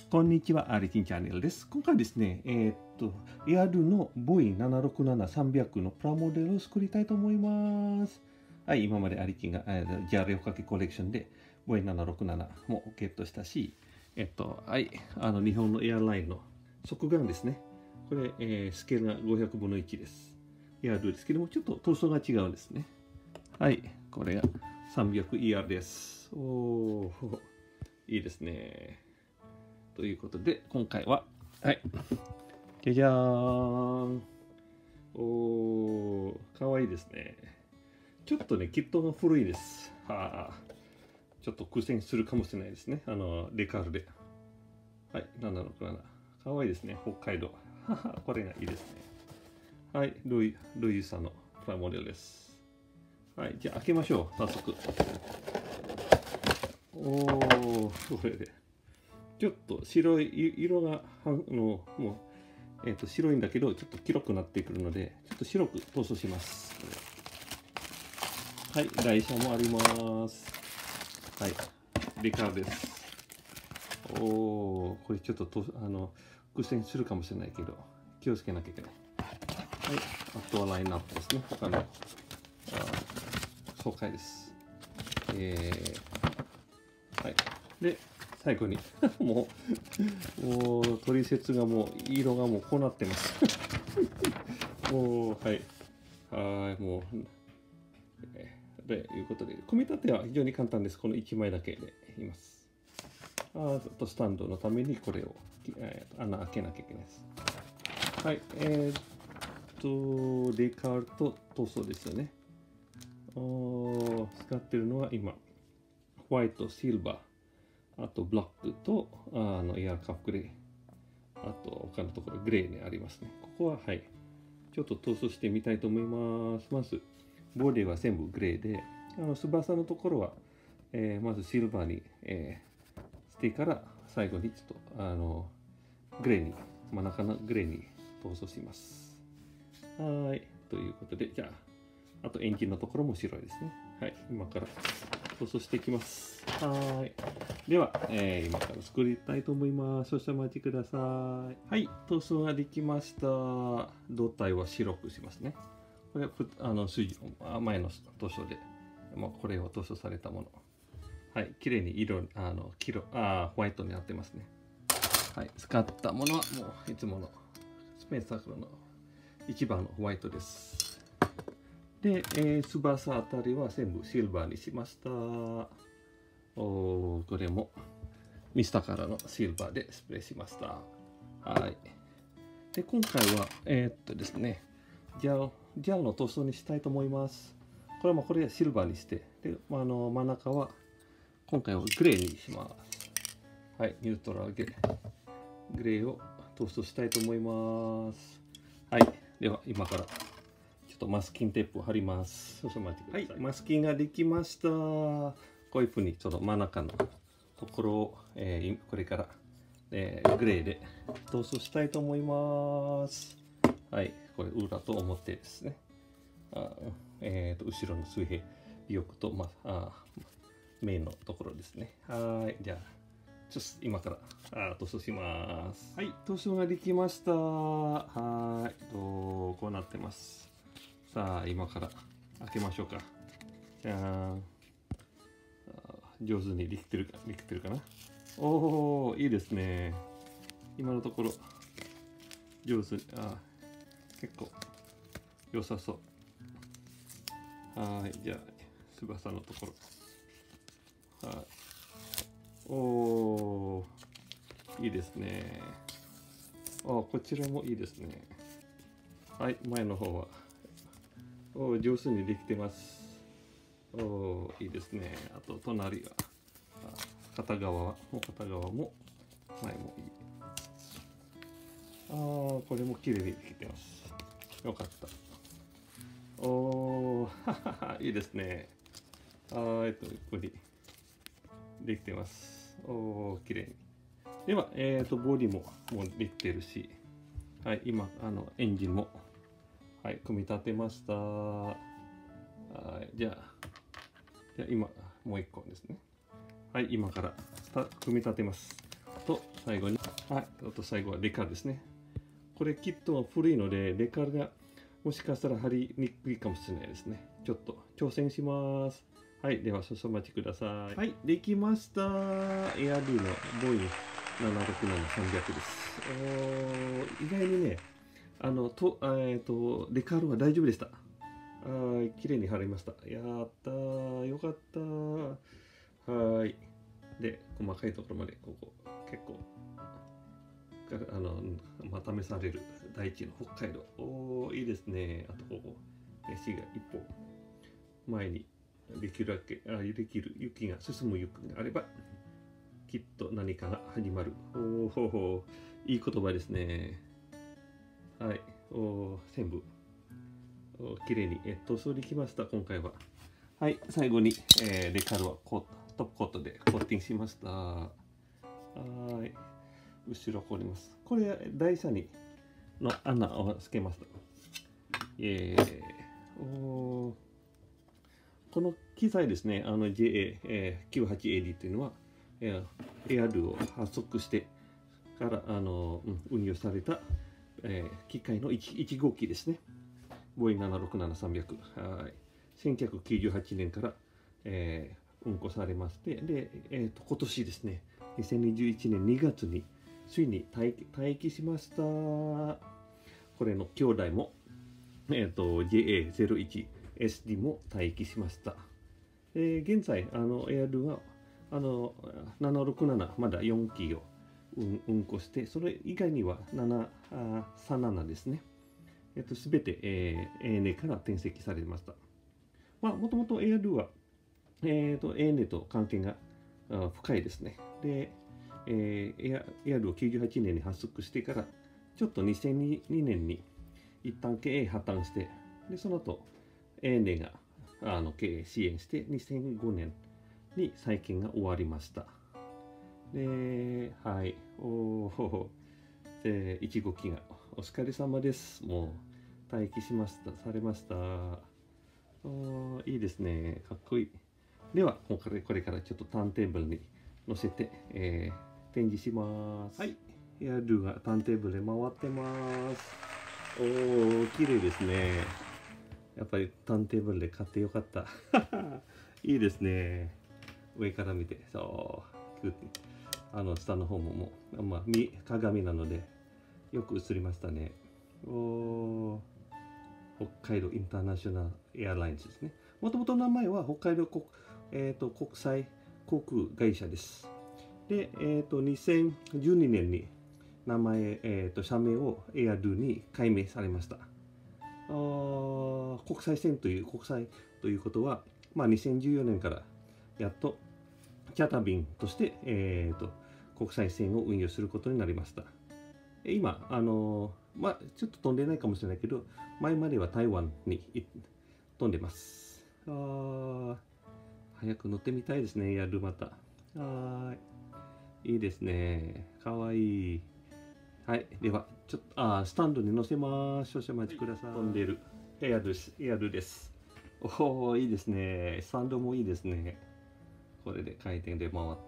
こんにちは、アリキンチャンネルです。今回ですね、エアルの V767-300 のプラモデルを作りたいと思います。はい、今までアリキンが、ジャレオかけコレクションで V767 もゲットしたし、はい、日本のエアラインの側眼ですね。これ、スケールが500分の1です。エアルですけども、ちょっと塗装が違うんですね。はい、これが 300ER です。おー、いいですね。ということで、今回は、はい、じゃじゃーん。おー、かわいいですね。ちょっとね、キットが古いです。はあ、ちょっと苦戦するかもしれないですね。デカールで。はい、767。かわいいですね、北海道。これがいいですね。はい、ルイさんのプラモデルです。はい、じゃあ開けましょう、早速。おー、これで。ちょっと白い色がもう、白いんだけどちょっと黄色くなってくるのでちょっと白く塗装します。はい、台車もあります。はい、デカールです。おお、これちょっと苦戦するかもしれないけど気をつけなきゃいけない。はい、あとはラインナップですね。他の紹介です。はい、で最後にもう取説がもう色がもうこうなってますもうはいもうということで組み立ては非常に簡単です。この1枚だけでいます。あとスタンドのためにこれを穴開けなきゃいけないです。はい、デカールと塗装ですよね。使ってるのは今ホワイト、シルバー、あとブラックとエアカフグレー、あと他のところグレーにありますね。ここははいちょっと塗装してみたいと思います。まずボディは全部グレーで、翼のところは、まずシルバーに、してから最後にちょっとグレーに真ん中のグレーに塗装します。はいということで、じゃあとエンジンのところも白いですね。はい、今から塗装していきます。はい。では、今から作りたいと思います。少々お待ちください。はい、塗装ができました。胴体は白くしますね。これは前の塗装で、これを塗装されたもの。はい、綺麗にホワイトになってますね。はい、使ったものはもういつものスペースサークルの一番のホワイトです。で、翼あたりは全部シルバーにしました。これもミスタからのシルバーでスプレーしました。はい。で、今回は、ですね、ジャルの塗装にしたいと思います。これはこれはシルバーにして、で、真ん中は今回はグレーにします。はい、ニュートラルグレーを塗装したいと思います。はい、では今からちょっとマスキンテープを貼ります。少々待ってください。はい、マスキンができました。こういうふうにちょっと真ん中のところを、これから、グレーで塗装したいと思います。はい、これ裏と表ですね。後ろの水平翼と、面のところですね。はい、じゃあちょっと今から塗装します。はい、塗装ができました。はい、こうなってます。さあ今から開けましょうか。じゃーん。上手にできてるかな。おお、いいですね。今のところ上手に結構良さそう。はい、じゃあ翼のところ。はい。おお、いいですね。こちらもいいですね。はい、前の方は上手にできてます。いいですね。あと隣が片側も前もいい。これも綺麗にできてます。よかった。いいですね。ゆっくりできてます。綺麗に。では、ボディもうできてるし、はい、今エンジンもはい組み立てました。じゃあ今もう一個ですね。はい、今から組み立てます。 最後に、はい、最後はデカールですね。これキットは古いので、デカールがもしかしたら貼りにくいかもしれないですね。ちょっと挑戦します。はい、では少々お待ちください。はい、できました。エアリーのボーイン767-300です。意外にね、デカールは大丈夫でした。綺麗に貼れました。やったー、よかったー。はい。で、細かいところまで、ここ、結構、試される大地の北海道。いいですね。あと、ここ、足が一歩前にできるだけ、できる雪が進む雪があれば、きっと何かが始まる。いい言葉ですね。はい。全部。綺麗に塗装できました、今回は。はい、最後に、デカールはトップコートでコーティングしました。はい、後ろこります。これ、台車にの穴をつけました。この機材ですね、JA98AD というのは、エアルーを発足してから運用された、機械の1号機ですね。ボーイング767-300、1998年から、運行されまして、で、今年ですね、2021年2月についに退役しました。これの兄弟も、JA01SD も退役しました。現在、エアルは767、まだ4機を運行して、それ以外には737ですね。すべて、ANA から転籍されました。もともと AR は、ANA と関係が深いですね。で、AR を98年に発足してから、ちょっと2002年に一旦経営破綻して、でその後 ANA が経営支援して、2005年に再建が終わりました。で、はい、1号機がお疲れ様です。もう待機されました。いいですね。かっこいい。では、これからちょっとターンテーブルに乗せて、展示します。はい。エアルーがターンテーブルで回ってます。綺麗ですね。やっぱりターンテーブルで買ってよかった。いいですね。上から見て、そう、下の方も鏡なので、よく映りましたね。北海道インターナショナルエアラインズですね。もともと名前は北海道国際航空会社です。で、2012年に名前、社名をエアルーに改名されました。国際線ということは、2014年からやっとチャーター便として、国際線を運用することになりました。今、ちょっと飛んでないかもしれないけど、前までは台湾に飛んでます。早く乗ってみたいですね、やるまた。いいですね。かわいい。はい、では、ちょっと、スタンドに乗せます。少々お待ちください。飛んでる。エアルです。いいですね。スタンドもいいですね。これで回転で回って。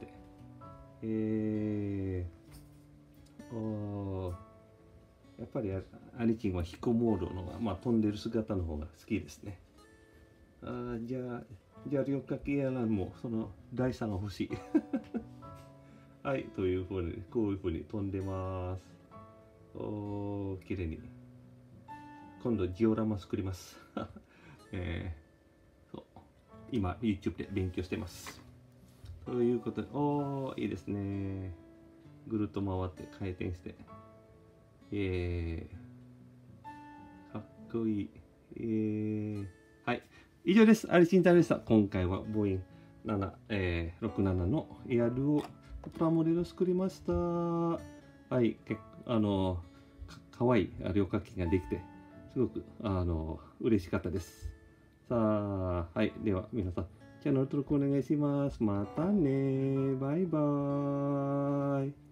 やっぱり兄貴は飛行モードのが、飛んでる姿の方が好きですね。じゃあ旅客エアラインもその第3が欲しい。はい、というふうに、こういうふうに飛んでます。綺麗に。今度ジオラマ作ります。そう今 YouTube で勉強してます。ということで、いいですね。ぐるっと回って回転して。かっこいい。はい。以上です。アリシンタでした。今回はボーイング767のエアルーをプラモデルを作りました。はい。かわいい旅客機ができて、すごく嬉しかったです。さあ、はい。では、皆さん、チャンネル登録お願いします。またね。バイバーイ。